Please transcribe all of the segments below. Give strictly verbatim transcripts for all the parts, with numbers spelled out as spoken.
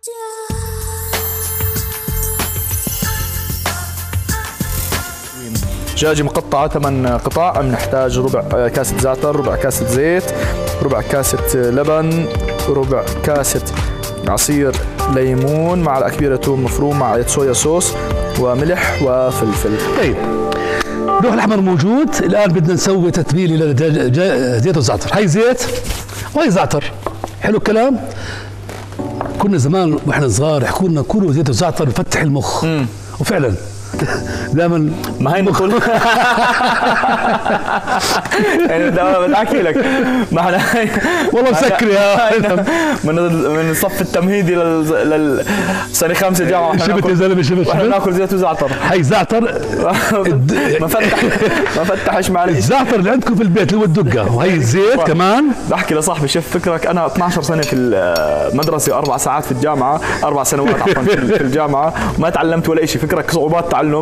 دجاجة مقطعة ثمان قطع، بنحتاج ربع كاسة زعتر، ربع كاسة زيت، ربع كاسة لبن، ربع كاسة عصير ليمون، معلقة كبيرة ثوم مفروم، معلقة صويا صوص، وملح وفلفل. طيب لوح الأحمر موجود. الآن بدنا نسوي تتبيل لزيت وزعتر. هاي زيت وهي زعتر. حلو الكلام. كنا زمان واحنا صغار يحكوا لنا كلوا زيت وزعتر بفتح المخ. مم. وفعلا دائما ما هي نقول يعني بدي احكي لك ما احنا والله مسكر يا من من الصف التمهيدي لل للسنه خامسه جامعه شفت يا زلمه شفت احنا ناكل زيت وزعتر. هي زعتر ما فتح ما فتحش معلش. الزعتر اللي عندكم في البيت اللي هو الدقه، وهي الزيت كمان. بحكي لصاحبي شوف فكرك انا اثنعش سنه في المدرسه واربع ساعات في الجامعه، اربع سنوات عفوا في الجامعه وما تعلمت ولا شيء. فكرك صعوبات تعلم.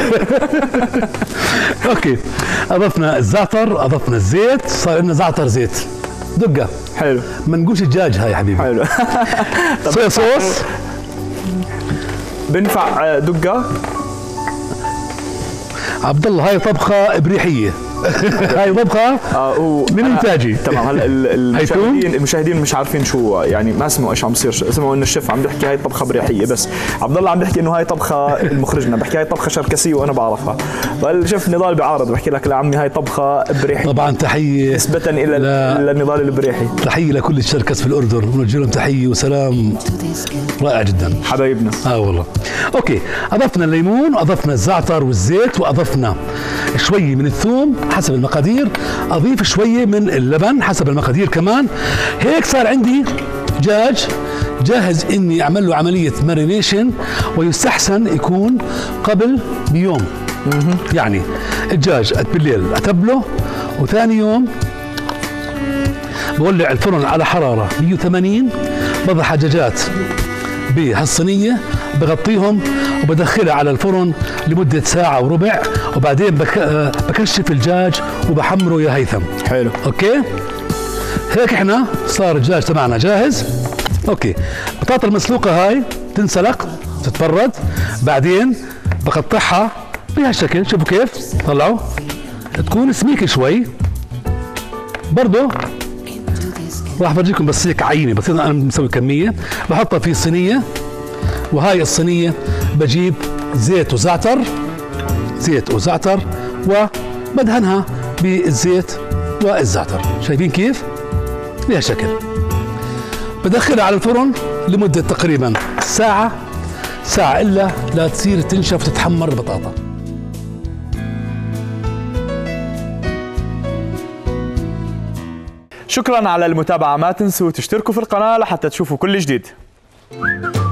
اوكي اضفنا الزعتر، اضفنا الزيت، صار لنا زعتر زيت دقه. حلو. ما نقولش الدجاج هاي حبيبي. حلو. صويا صوص بنفع دقه. عبد الله هاي طبخه ابريحيه. هاي طبخه آه من انتاجي. تمام. هلا المشاهدين المشاهدين مش عارفين شو يعني، ما سمعوا ايش عم بصير، سمعوا انه الشيف عم بيحكي هاي طبخه بريحيه، بس عبد الله عم بيحكي انه هاي طبخه المخرجنا بحكي هاي طبخه شركسيه وانا بعرفها. فالشيف نضال بيعارض بحكي لك لا عمي هاي طبخه بريحيه. طبعا تحيه نسبه الى النضال البريحي. تحيه لكل الشركس في الاردن، ونوجه لهم تحيه وسلام رائع جدا حبايبنا. اه والله. اوكي اضفنا الليمون واضفنا الزعتر والزيت واضفنا شويه من الثوم حسب المقادير، اضيف شويه من اللبن حسب المقادير كمان. هيك صار عندي دجاج جاهز اني اعمل له عمليه مارينيشن، ويستحسن يكون قبل بيوم. يعني الدجاج بالليل اتبله، وثاني يوم بولع الفرن على حراره مية وثمانين، بضع حجاجات بهالصينيه بغطيهم وبدخلها على الفرن لمدة ساعة وربع، وبعدين بك... بكشف الدجاج وبحمره يا هيثم. حلو. اوكي هيك احنا صار الدجاج تبعنا جاهز. اوكي البطاطا المسلوقة هاي تنسلق تتبرد، بعدين بقطعها بهالشكل. شوفوا كيف طلعوا، تكون سميكة شوي برضو. راح افرجيكم بس هيك عينة بس انا مسوي كمية. بحطها في صينية، وهاي الصينية بجيب زيت وزعتر، زيت وزعتر وبدهنها بالزيت والزعتر. شايفين كيف؟ بهالشكل. بدخلها على الفرن لمدة تقريبا ساعة، ساعة إلا لا تصير تنشف وتتحمر البطاطا. شكرا على المتابعة، ما تنسوا تشتركوا في القناة لحتى تشوفوا كل جديد.